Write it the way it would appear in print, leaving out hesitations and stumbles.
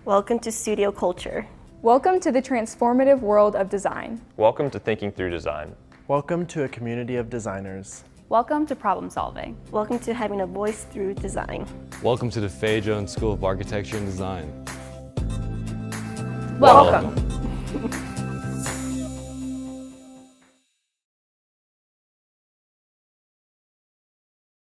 Welcome to Studio Culture. Welcome to the transformative world of design. Welcome to Thinking Through Design. Welcome to a community of designers. Welcome to problem solving. Welcome to having a voice through design. Welcome to the Fay Jones School of Architecture and Design. Welcome.